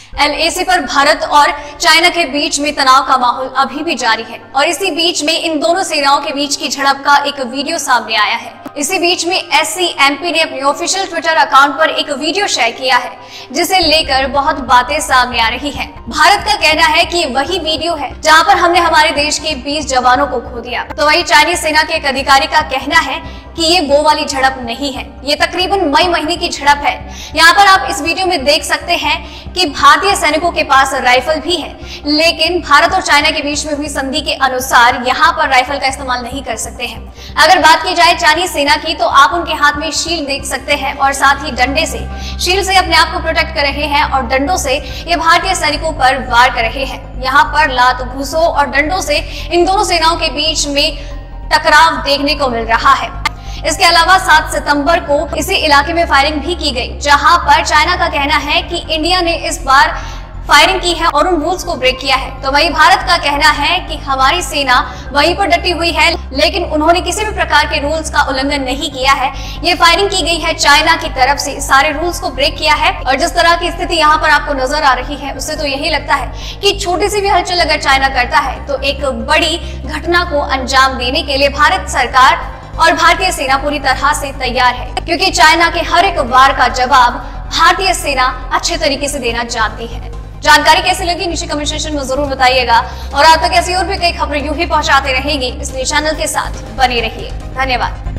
LAC पर भारत और China के बीच में तनाव का माहौल अभी भी जारी है और इसी बीच में इन दोनों सेनाओं के बीच की झड़प का एक वीडियो सामने आया है। इसी बीच में SCMP ने अपने ऑफिशियल ट्विटर अकाउंट पर एक वीडियो शेयर किया है जिसे लेकर बहुत बातें सामने आ रही हैं। भारत का कहना है कि वही वीडियो है जहां पर हमने हमारे देश के 20 जवानों को खो दिया, तो वही चाइनीज सेना के एक अधिकारी का कहना है कि ये वो वाली झड़प नहीं है, ये तकरीबन मई महीने की झड़प है। यहाँ पर आप इस वीडियो में देख सकते हैं कि भारतीय सैनिकों के पास राइफल भी है, लेकिन भारत और चाइना के बीच में हुई संधि के अनुसार यहाँ पर राइफल का इस्तेमाल नहीं कर सकते हैं। अगर बात की जाए चाइनीज सेना की, तो आप उनके हाथ में शील्ड देख सकते हैं और साथ ही डंडे से, शील्ड से अपने आप को प्रोटेक्ट कर रहे हैं और डंडों से ये भारतीय सैनिकों पर वार कर रहे हैं। यहाँ पर लात घूसों और डंडों से इन दोनों सेनाओं के बीच में टकराव देखने को मिल रहा है। इसके अलावा 7 सितंबर को इसी इलाके में फायरिंग भी की गई, जहां पर चाइना का कहना है कि इंडिया ने इस बार फायरिंग की है और उन रूल्स को ब्रेक किया है। तो वहीं भारत का कहना है कि हमारी सेना वहीं पर डटी हुई है, लेकिन उन्होंने किसी भी प्रकार के रूल्स का उल्लंघन नहीं किया है। ये फायरिंग की गई है चाइना की तरफ से, सारे रूल्स को ब्रेक किया है। और जिस तरह की स्थिति यहाँ पर आपको नजर आ रही है, उससे तो यही लगता है कि छोटी सी भी हलचल अगर चाइना करता है तो एक बड़ी घटना को अंजाम देने के लिए भारत सरकार और भारतीय सेना पूरी तरह से तैयार है, क्योंकि चाइना के हर एक वार का जवाब भारतीय सेना अच्छे तरीके से देना जानती है। जानकारी कैसी लगी नीचे कमेंट सेक्शन में जरूर बताइएगा और आप तक ऐसी और भी कई खबरें यूं ही पहुंचाते रहेंगे, इसलिए चैनल के साथ बने रहिए। धन्यवाद।